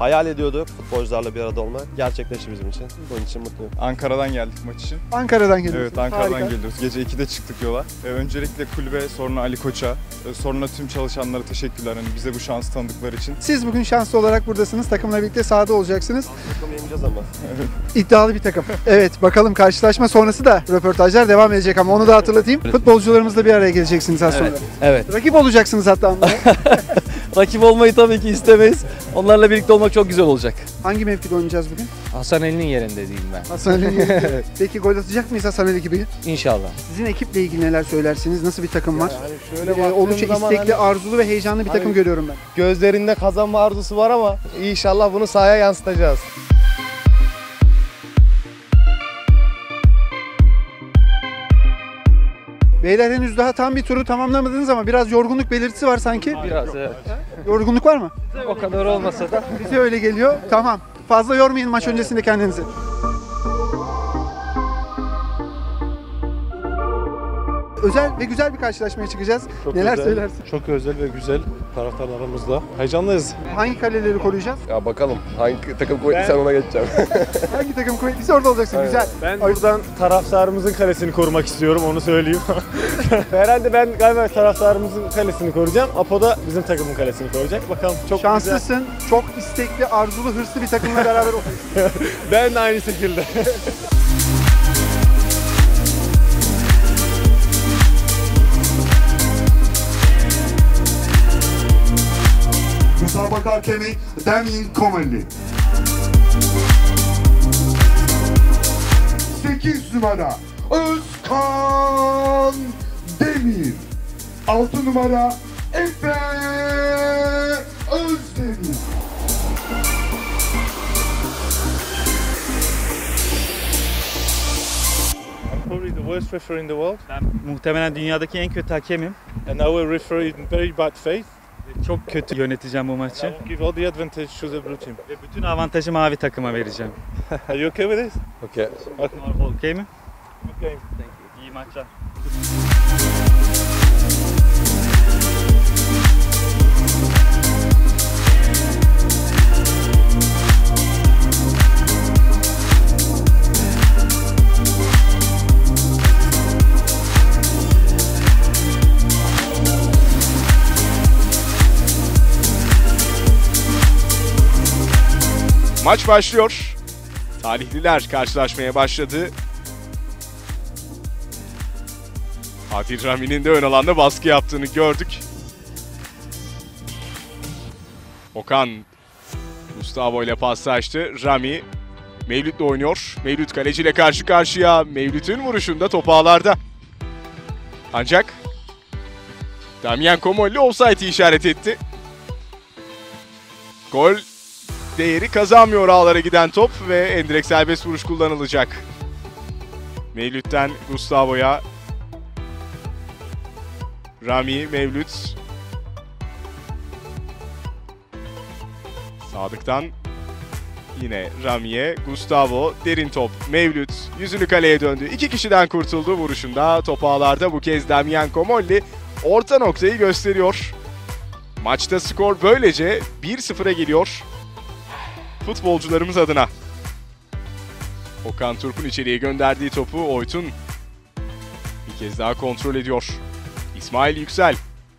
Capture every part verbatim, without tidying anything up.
hayal ediyorduk futbolcularla bir arada olmak. Gerçekleşti bizim için. Bunun için mutluyum. Ankara'dan geldik maç için. Ankara'dan geliyorsunuz. Evet, Ankara'dan Harika. geliyoruz. Gece ikide çıktık yola. Ee, öncelikle kulübe, sonra Ali Koç'a, e, sonra tüm çalışanlara teşekkürler. Hani bize bu şansı tanıdıkları için. Siz bugün şanslı olarak buradasınız. Takımla birlikte sahada olacaksınız. Takım yeneceğiz ama. İddialı bir takım. Evet, bakalım karşılaşma sonrası da röportajlar devam edecek ama onu da hatırlatayım. Futbolcularımızla bir araya geleceksiniz az sonra. Evet, evet. Rakip olacaksınız hatta onlara. Rakip olmayı tabii ki istemeyiz. Onlarla birlikte olmak çok güzel olacak. Hangi mevkide oynayacağız bugün? Hasan Ali'nin yerinde diyeyim ben. Hasan Ali'nin yerinde. Peki gol atacak mıyız Hasan Ali gibi? İnşallah. Sizin ekiple ilgili neler söylersiniz? Nasıl bir takım var? Yani şöyle Ee, baktığım oldukça zaman istekli, hani arzulu ve heyecanlı bir takım Hani- görüyorum ben. gözlerinde kazanma arzusu var ama inşallah bunu sahaya yansıtacağız. Beyler henüz daha tam bir turu tamamlamadınız ama biraz yorgunluk belirtisi var sanki. Biraz evet. Yorgunluk var mı? O kadar olmasa da. Bize öyle geliyor. Tamam. Fazla yormayın maç öncesinde kendinizi. Özel ve güzel bir karşılaşmaya çıkacağız. Çok Neler özel, söylersin? Çok özel ve güzel taraftarlarımızla. Heyecanlıyız. Hangi kaleleri koruyacağız? Ya bakalım hangi takım kuvvetliysen ona geçeceğim. Hangi takım kuvvetliyse orada olacaksın. Güzel. Ben buradan taraftarımızın kalesini korumak istiyorum, onu söyleyeyim. Herhalde ben galiba taraftarımızın kalesini koruyacağım. Apo da bizim takımın kalesini koruyacak. Bakalım çok güzel. Şanslısın. Çok istekli, arzulu, hırslı bir takımla beraber olacaksın. Ben de aynı şekilde. Müsabaka hakemi Damien Comolli. sekiz numara Özkan Demir. altı numara Efe Özdemir. I'm probably the worst referee in the world. Ben muhtemelen dünyadaki en kötü hakemim. And I will referee in very bad faith. Çok kötü yöneteceğim bu I maçı. will give all the advantage to the blue team. Ve bütün avantajı mavi takıma vereceğim. Are you okay with this? Okay. Okey mi? Okay. İyi maçlar. Maç başlıyor. Talihliler karşılaşmaya başladı. Fatih Rami'nin de ön alanda baskı yaptığını gördük. Okan Gustavo ile paslaştı. Rami Mevlüt'le oynuyor. Mevlüt kaleciyle karşı karşıya. Mevlüt'ün vuruşunda top ağlarda. Ancak Damien Comolli offside'i işaret etti. Gol değeri kazanmıyor ağlara giden top ve endirekt serbest vuruş kullanılacak. Mevlüt'ten Gustavo'ya. Rami, Mevlüt. Sadık'tan yine Rami'ye. Gustavo, derin top. Mevlüt yüzünü kaleye döndü. İki kişiden kurtuldu vuruşunda. Top ağlarda bu kez Damien Comolli orta noktayı gösteriyor. Maçta skor böylece bir sıfıra geliyor futbolcularımız adına. Okan Turp'un içeriye gönderdiği topu Oytun bir kez daha kontrol ediyor. İsmail Yüksel.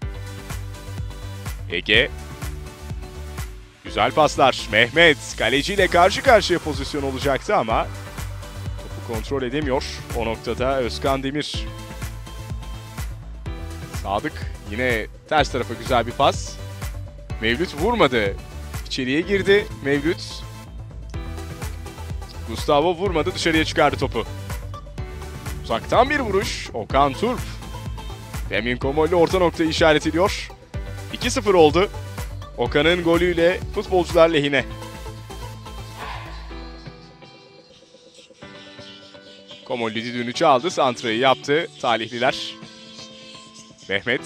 Ege. Güzel paslar. Mehmet kaleciyle karşı karşıya pozisyon olacaktı ama topu kontrol edemiyor. O noktada Özkan Demir. Sadık yine ters tarafa güzel bir pas. Mevlüt vurmadı. İçeriye girdi Mevlüt. Gustavo vurmadı, dışarıya çıkardı topu. Uzaktan bir vuruş. Okan Turp. Damien Comolli orta noktayı işaret ediyor. iki sıfır oldu. Okan'ın golüyle futbolcular lehine. Comolli düdüğünü çaldı, santrayı yaptı talihliler. Mehmet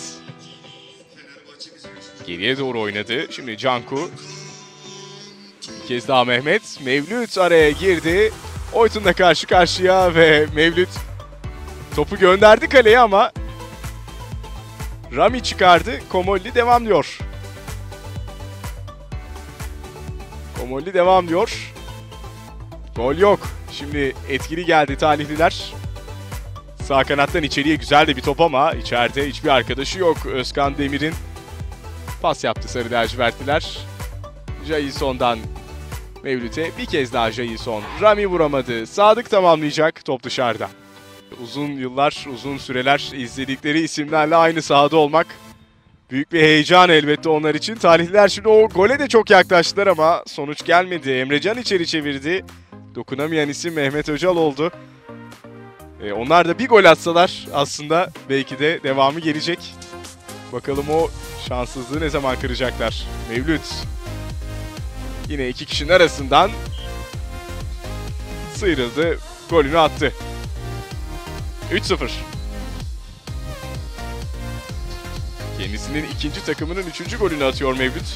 geriye doğru oynadı. Şimdi Canku. Bir kez daha Mehmet. Mevlüt araya girdi. Oytun'la karşı karşıya ve Mevlüt topu gönderdi kaleye ama Rami çıkardı. Comolli devam diyor. Komolli devam diyor. Gol yok. Şimdi etkili geldi talihliler. Sağ kanattan içeriye güzel de bir top ama içeride hiçbir arkadaşı yok. Özkan Demir'in pas yaptı sarı lacivertliler. Jailson'dan Mevlüt'e bir kez daha Jailson. Rami vuramadı. Sadık tamamlayacak. Top dışarıda. Uzun yıllar, uzun süreler izledikleri isimlerle aynı sahada olmak büyük bir heyecan elbette onlar için. Talihliler şimdi o gole de çok yaklaştılar ama sonuç gelmedi. Emrecan içeri çevirdi. Dokunamayan isim Mehmet Öcal oldu. Ee, onlar da bir gol atsalar aslında belki de devamı gelecek. Bakalım o şanssızlığı ne zaman kıracaklar. Mevlüt yine iki kişinin arasından sıyrıldı. Golünü attı. üç sıfır. Kendisinin ikinci takımının üçüncü golünü atıyor Mevlüt.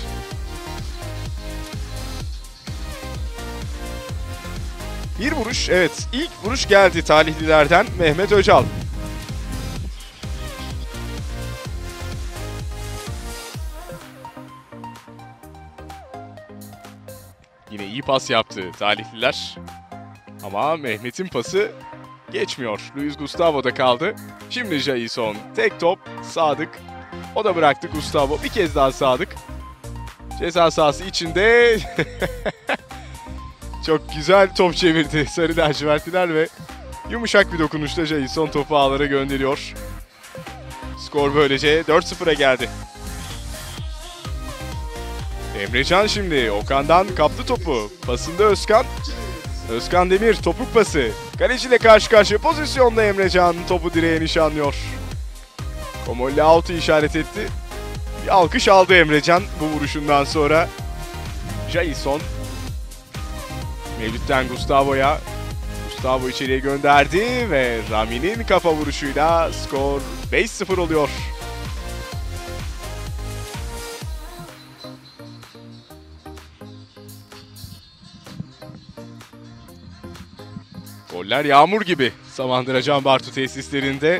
Bir vuruş, evet ilk vuruş geldi talihlilerden Mehmet Öcal. Yine iyi pas yaptı talihliler. Ama Mehmet'in pası geçmiyor. Luis Gustavo'da kaldı. Şimdi Jailson. Tek top. Sadık. O da bıraktı Gustavo. Bir kez daha Sadık. Ceza sahası içinde. Çok güzel top çevirdi sarı lacivertliler ve yumuşak bir dokunuşla Jailson topu ağlara gönderiyor. Skor böylece dört sıfıra geldi. Emrecan şimdi Okan'dan kaptı topu. Pasında Özkan. Özkan Demir topuk pası. Kaleciyle karşı karşıya pozisyonda Emrecan topu direğe nişanlıyor. Komolli out'u işaret etti. Bir alkış aldı Emrecan bu vuruşundan sonra. Jailson. Mevlüt'ten Gustavo'ya. Gustavo içeriye gönderdi ve Rami'nin kafa vuruşuyla skor beş sıfır oluyor. Goller yağmur gibi Samandıra Can Bartu tesislerinde.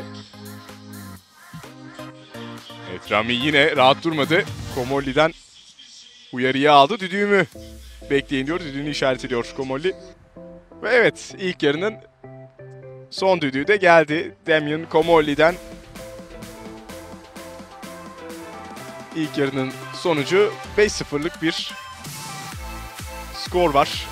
Evet, Rami yine rahat durmadı. Komolli'den uyarıyı aldı. Düdüğümü bekleyin diyor. Düdüğünü işaret ediyor Komolli. Ve evet, ilk yarının son düdüğü de geldi. Damian Komolli'den. İlk yarının sonucu beş sıfırlık bir skor var.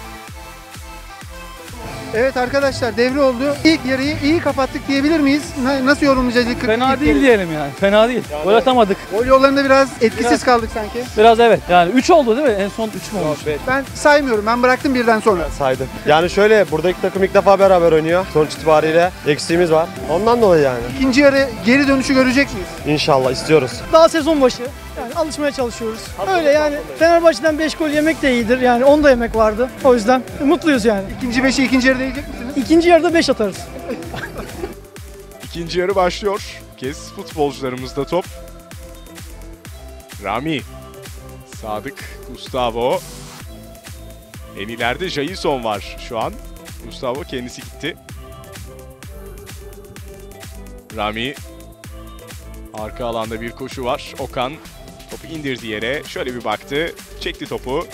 Evet arkadaşlar, devre oldu. İlk yarıyı iyi kapattık diyebilir miyiz? Na- Nasıl yorumlayacağız? ilk- Fena ilk değil yarıyı? diyelim yani. Fena değil. Gol atamadık. Gol yollarında biraz etkisiz Biraz- kaldık sanki. Biraz evet. Yani üç oldu değil mi? En son üç mü olmuş? Ben saymıyorum. Ben bıraktım birden sonra. Saydım. Yani şöyle buradaki takım ilk defa beraber oynuyor. Sonuç itibariyle eksiğimiz var. Ondan dolayı yani. İkinci yarı geri dönüşü görecek miyiz? İnşallah istiyoruz. Daha sezon başı. Yani alışmaya çalışıyoruz. Öyle yani Fenerbahçe'den beş gol yemek de iyidir. Yani on da yemek vardı. O yüzden mutluyuz yani. İkinci beşi ikinci yarıda yiyecek misiniz? İkinci yarıda beş atarız. İkinci yarı başlıyor. Bu kez futbolcularımızda top. Rami. Sadık. Gustavo. En ileride Jailson var şu an. Gustavo kendisi gitti. Rami. Arka alanda bir koşu var. Okan topu indirdi yere. Şöyle bir baktı. Çekti topu.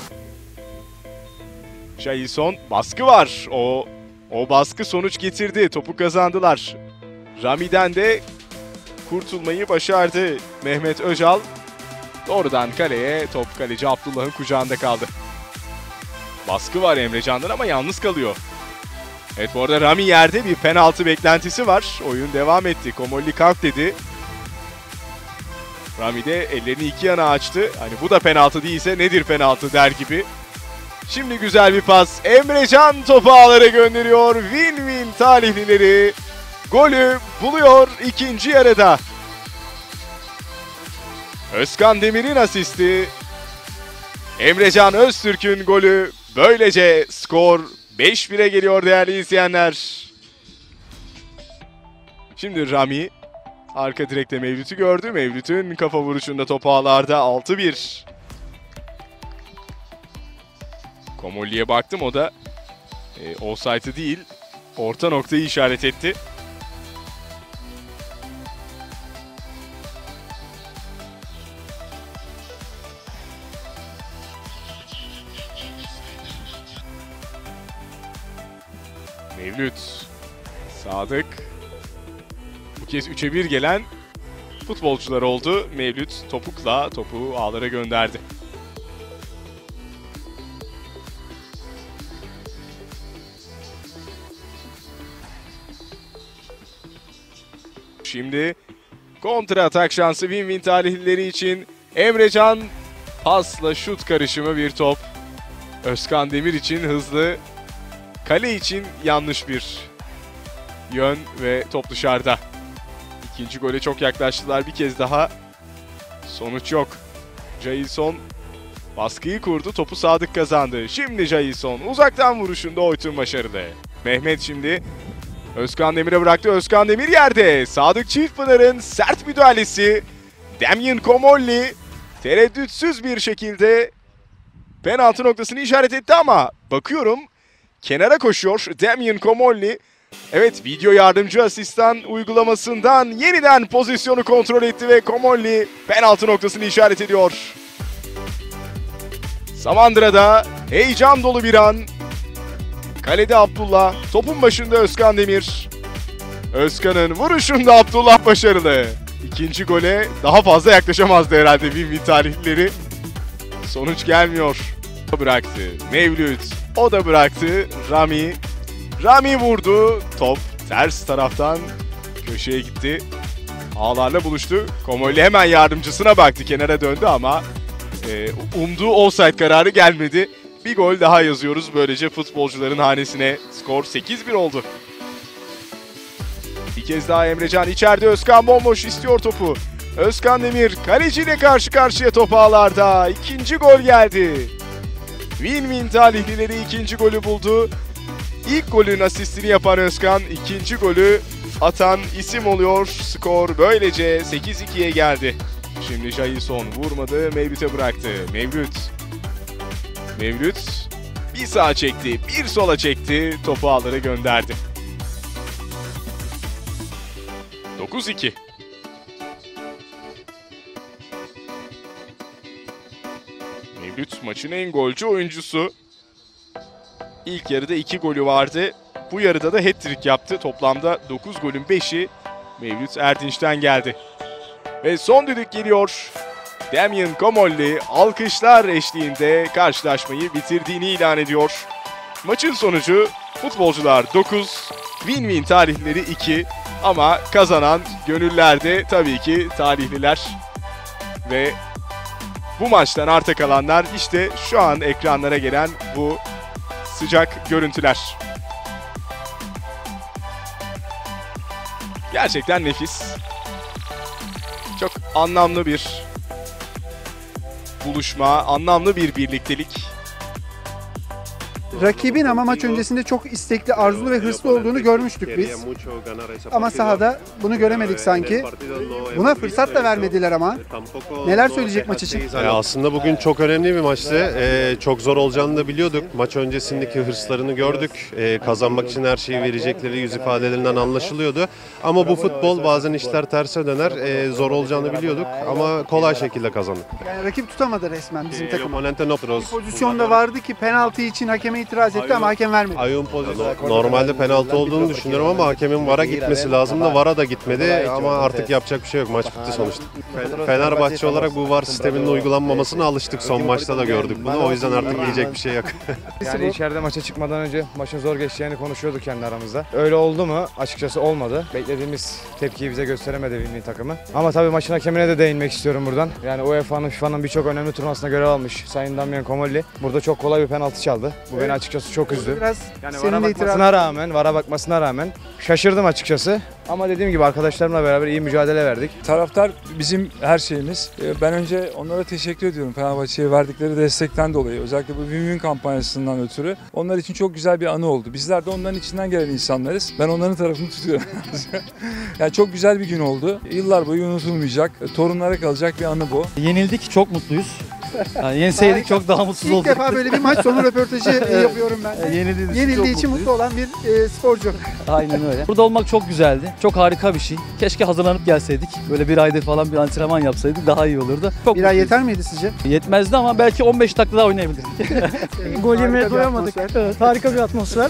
Jailson. Baskı var. O o baskı sonuç getirdi. Topu kazandılar. Rami'den de kurtulmayı başardı Mehmet Öcal. Doğrudan kaleye. Top kaleci Abdullah'ın kucağında kaldı. Baskı var Emrecan'dan ama yalnız kalıyor. Evet, bu arada Rami yerde, bir penaltı beklentisi var. Oyun devam etti. Komolli kalk dedi. Rami de ellerini iki yana açtı. Hani bu da penaltı değilse nedir penaltı der gibi. Şimdi güzel bir pas. Emrecan topu ağlara gönderiyor. Win-win talihlileri golü buluyor ikinci yarıda. Özkan Demir'in asisti. Emrecan Öztürk'ün golü. Böylece skor beş bire geliyor değerli izleyenler. Şimdi Rami arka direkte Mevlüt'ü gördü. Mevlüt'ün kafa vuruşunda top ağlarda altı bir. Komolli'ye baktım, o da e, offside'ı değil, orta noktayı işaret etti. Mevlüt, Sadık. Bu kez üçe bir gelen futbolcular oldu. Mevlüt topukla topu ağlara gönderdi. Şimdi kontra atak şansı win-win talihlileri için. Emrecan pasla şut karışımı bir top. Özkan Demir için hızlı, kale için yanlış bir yön ve top dışarıda. İkinci gole çok yaklaştılar bir kez daha. Sonuç yok. Jailson baskıyı kurdu, topu Sadık kazandı. Şimdi Jailson uzaktan vuruşunda Oytun başarılı. Mehmet şimdi Özkan Demir'e bıraktı. Özkan Demir yerde. Sadık Çiftpınar'ın sert müdahalesi. Damien Comolli tereddütsüz bir şekilde penaltı noktasını işaret etti ama bakıyorum kenara koşuyor Damien Comolli. Evet, video yardımcı asistan uygulamasından yeniden pozisyonu kontrol etti ve Comolli penaltı noktasını işaret ediyor. Samandıra'da heyecan dolu bir an. Kalede Abdullah, topun başında Özkan Demir. Özkan'ın vuruşunda Abdullah başarılı. İkinci gole daha fazla yaklaşamazdı herhalde win-win talihlileri. Sonuç gelmiyor. O bıraktı. Mevlüt, o da bıraktı. Rami. Rami vurdu. Top ters taraftan köşeye gitti. Ağlarla buluştu. Comolli hemen yardımcısına baktı. Kenara döndü ama e, umduğu offside kararı gelmedi. Bir gol daha yazıyoruz böylece futbolcuların hanesine. Skor sekiz bir oldu. Bir kez daha Emrecan içeride. Özkan bomboş istiyor topu. Özkan Demir kaleciyle karşı karşıya top ağlarda. İkinci gol geldi. Win-win talihlileri ikinci golü buldu. İlk golün asistini yapan Özkan ikinci golü atan isim oluyor. Skor böylece sekiz ikiye geldi. Şimdi Jailson vurmadı, Mevlüt'e bıraktı. Mevlüt. Mevlüt bir sağa çekti, bir sola çekti. Topu ağlara gönderdi. dokuz iki. Mevlüt maçın en golcü oyuncusu. İlk yarıda iki golü vardı. Bu yarıda da hat-trick yaptı. Toplamda dokuz golün beşi Mevlüt Erdinç'ten geldi. Ve son düdük geliyor. Damien Comolli alkışlar eşliğinde karşılaşmayı bitirdiğini ilan ediyor. Maçın sonucu futbolcular dokuz, win-win talihlileri iki ama kazanan gönüllerde tabii ki talihliler. Ve bu maçtan arta kalanlar işte şu an ekranlara gelen bu sıcak görüntüler. Gerçekten nefis. Çok anlamlı bir buluşma, anlamlı bir birliktelik. Rakibin ama maç öncesinde çok istekli, arzulu ve hırslı olduğunu görmüştük biz. Ama sahada bunu göremedik sanki. Buna fırsat da vermediler ama. Neler söyleyecek maç için? Yani aslında bugün çok önemli bir maçtı. Ee, çok zor olacağını da biliyorduk. Maç öncesindeki hırslarını gördük. Ee, kazanmak için her şeyi verecekleri yüz ifadelerinden anlaşılıyordu. Ama bu futbol bazen işler terse döner. Ee, zor olacağını biliyorduk ama kolay şekilde kazandık. Yani rakip tutamadı resmen bizim takım. Bir Pozisyon pozisyonda vardı ki penaltı için hakeme itiraz etti ama hakem vermedi. Ayun pozisyonu normalde penaltı olduğunu düşünüyorum ama hakemin VAR'a gitmesi lazım da VAR'a da gitmedi ama artık yapacak bir şey yok. Maç bitti sonuçta. Fenerbahçe olarak bu VAR sisteminin uygulanmamasına alıştık. Son maçta da gördük bunu. O yüzden artık diyecek bir şey yok. Yani içeride maça çıkmadan önce maçın zor geçeceğini konuşuyorduk kendi aramızda. Öyle oldu mu? Açıkçası olmadı. Beklediğimiz tepkiyi bize gösteremedi milli takımı. Ama tabii maçın hakemine de değinmek istiyorum buradan. Yani U E F A'nın, FIFA'nın birçok önemli turnuvasında görev almış Sayın Damien Comolli. Burada çok kolay bir penaltı çaldı. Bu beni açıkçası çok üzdü. Biraz yani senin VAR'a de itiraz... bakmasına rağmen, VAR'a bakmasına rağmen şaşırdım açıkçası. Ama dediğim gibi arkadaşlarımla beraber iyi mücadele verdik. Taraftar bizim her şeyimiz. Ben önce onlara teşekkür ediyorum Fenerbahçe'ye verdikleri destekten dolayı. Özellikle bu Win-Win kampanyasından ötürü. Onlar için çok güzel bir anı oldu. Bizler de onların içinden gelen insanlarız. Ben onların tarafını tutuyorum. Yani çok güzel bir gün oldu. Yıllar boyu unutulmayacak, torunlara kalacak bir anı bu. Yenildik, çok mutluyuz. Yani yenseydik çok daha mutsuz İlk olduk. defa böyle bir maç sonu röportajı yapıyorum ben. Yenildiğimiz için Yenildiği çok için mutluyuz. mutlu olan bir e, sporcu. Aynen öyle. Burada olmak çok güzeldi. Çok harika bir şey. Keşke hazırlanıp gelseydik. Böyle bir ayda falan bir antrenman yapsaydık daha iyi olurdu. Çok Bir ay mutluyuz. yeter miydi sizce? Yetmezdi ama belki on beş dakika daha oynayabilirdik. Gol yemeye Harika bir doyamadık. atmosfer. Evet, harika bir atmosfer.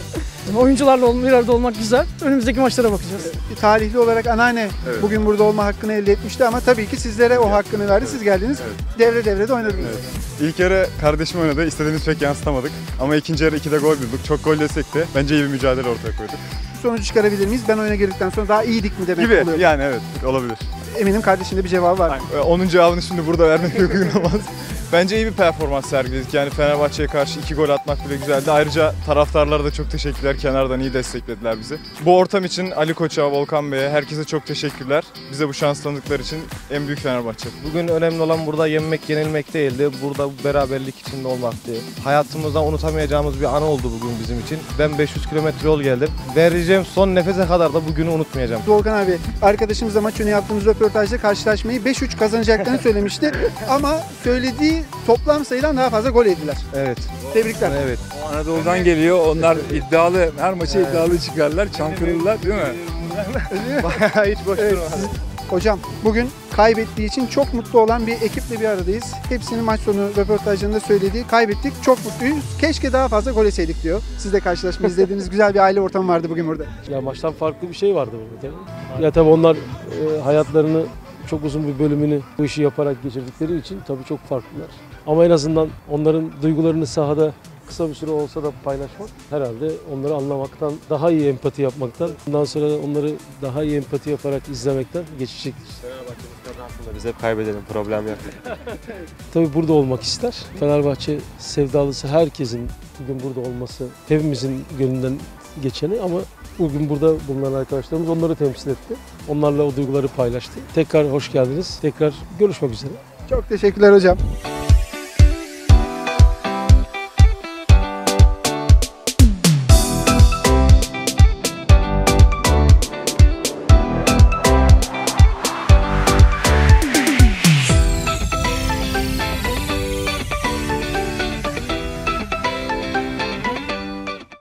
lazım. Oyuncularla bir arada olmak güzel. Önümüzdeki maçlara bakacağız. Tarihli olarak anneanne Evet. bugün burada olma hakkını elde etmişti ama tabii ki sizlere o hakkını verdi. Siz geldiniz. Evet. Devre devrede oynadınız. Evet. İlk yarı kardeşim oynadı. İstediğimiz pek yansıtamadık. Ama ikinci yarı ikide gol bulduk. Çok gol yesek de bence iyi bir mücadele ortaya koyduk. Sonucu çıkarabilir miyiz? Ben oyuna girdikten sonra daha iyiydik mi demek Gibi oluyor? yani evet olabilir. Eminim kardeşinde bir cevabı var. Yani, onun cevabını şimdi burada vermek pek uygun olmaz. Bence iyi bir performans sergiledik. Yani Fenerbahçe'ye karşı iki gol atmak bile güzeldi. Ayrıca taraftarlara da çok teşekkürler. Kenardan iyi desteklediler bizi. Bu ortam için Ali Koç'a, Volkan Bey'e, herkese çok teşekkürler. Bize bu şans tanıdıkları için en büyük Fenerbahçe. Bugün önemli olan burada yenmek, yenilmek değildi. Burada beraberlik içinde olmaktı. Hayatımızda unutamayacağımız bir an oldu bugün bizim için. Ben beş yüz kilometre yol geldim. Vereceğim son nefese kadar da bugünü unutmayacağım. Volkan abi arkadaşımızla maç önü yaptığımız röportajda karşılaşmayı beş üç kazanacaklarını söylemişti. Ama söylediği toplam sayıdan daha fazla gol yediler. Evet. Tebrikler. Evet. O Anadolu'dan geliyor. Onlar iddialı. Her maça iddialı çıkarlar. Çankırılılar değil mi? Hiç boş Evet, durma. siz- hocam bugün kaybettiği için çok mutlu olan bir ekiple bir aradayız. Hepsinin maç sonu röportajlarında söylediği kaybettik, çok mutluyuz. Keşke daha fazla gol yeseydik diyor. Siz de karşılaşma izlediğiniz güzel bir aile ortamı vardı bugün burada. Ya maçtan farklı bir şey vardı burada tabii. Ya tabii onlar e, hayatlarını çok uzun bir bölümünü bu işi yaparak geçirdikleri için tabii çok farklılar. Ama en azından onların duygularını sahada kısa bir süre olsa da paylaşmak herhalde onları anlamaktan, daha iyi empati yapmaktan, ondan sonra onları daha iyi empati yaparak izlemekten geçecektir. Fenerbahçe'nin kazansın da biz hep kaybedelim, problem yok. Tabii burada olmak ister. Fenerbahçe sevdalısı herkesin bugün burada olması hepimizin gönlünden geçeni ama bugün burada bulunan arkadaşlarımız onları temsil etti. Onlarla o duyguları paylaştı. Tekrar hoş geldiniz. Tekrar görüşmek üzere. Çok teşekkürler hocam.